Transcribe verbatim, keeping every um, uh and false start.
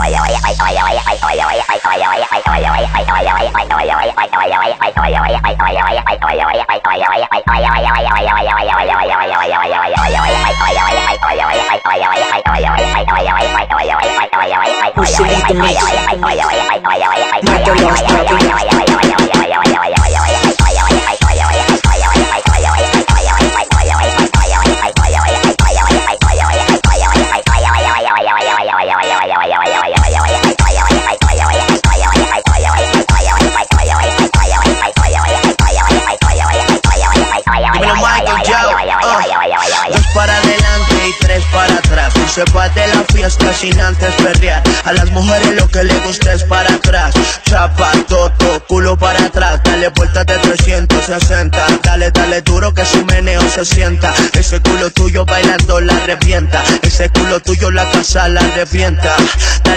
Para adelante y tres para atrás. No se va de la fiesta sin antes perrear. A las mujeres lo que les gusta es para atrás. Chapa, toto, culo para atrás. Dale vueltas de trescientos sesenta. Dale, dale duro que su meneo se sienta. Ese culo tuyo bailando la revienta. Ese culo tuyo la casa la revienta. Dale